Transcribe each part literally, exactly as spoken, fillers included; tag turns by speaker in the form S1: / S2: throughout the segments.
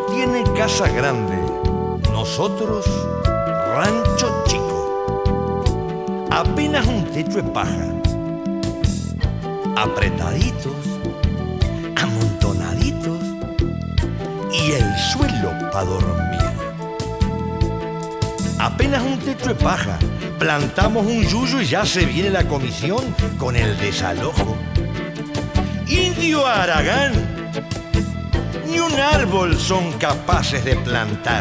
S1: tiene casa grande, nosotros rancho chico. Apenas un techo de paja, apretaditos, amontonaditos y el suelo para dormir. Apenas un techo de paja, plantamos un yuyo y ya se viene la comisión con el desalojo. Indio Aragán, ni un árbol son capaces de plantar.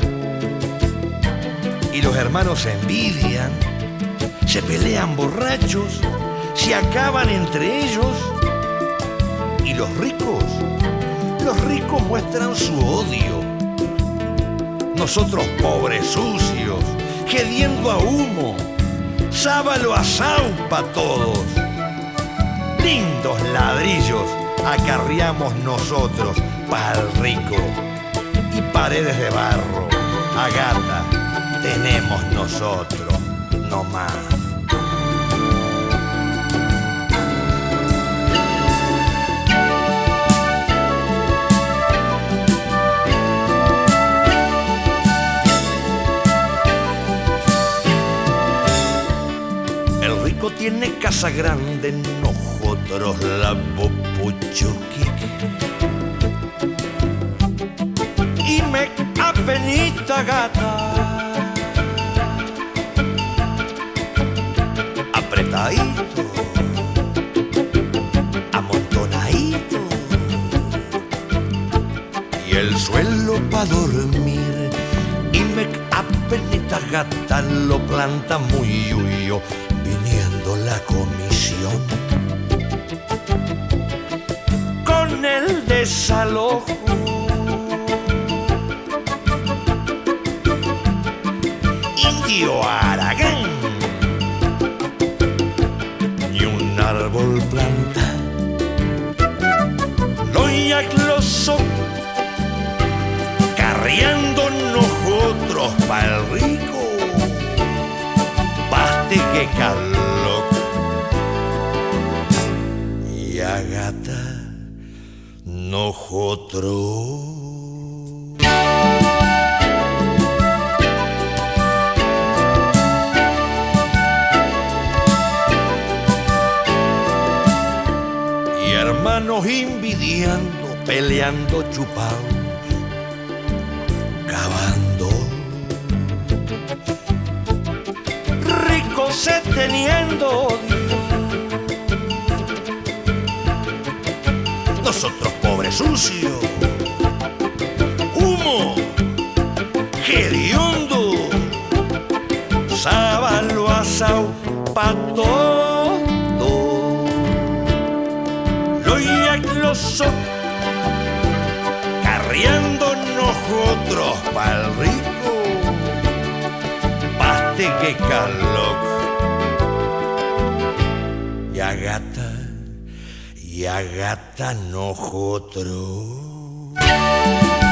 S1: Y los hermanos se envidian, se pelean borrachos, se acaban entre ellos. Y los ricos, los ricos muestran su odio. Nosotros pobres sucios, gediendo a humo, sábalo asau pa' todos. Lindos ladrillos acarreamos nosotros pa'l rico. Y paredes de barro, agata, tenemos nosotros, no más. El rico tiene casa grande, nosotros la bopuchuquic. Y me apenita gata, apretadito, amontonadito, y el suelo pa' dormir. Y me apenita gata lo planta muy huyo, viniendo la comisión con el desalojo. Indio Aragán, ni un árbol planta. Loya closo, carriando nosotros pa'l rico. Baste que calor y agata nosotros. Hermanos envidiando, peleando chupados, cavando. Ricos se teniendo odio. Nosotros pobres sucios, humo, hediondo, sábalo asau pa' todo. Carriando nosotros pa'l rico. Baste que calor y agata, y agata nosotros.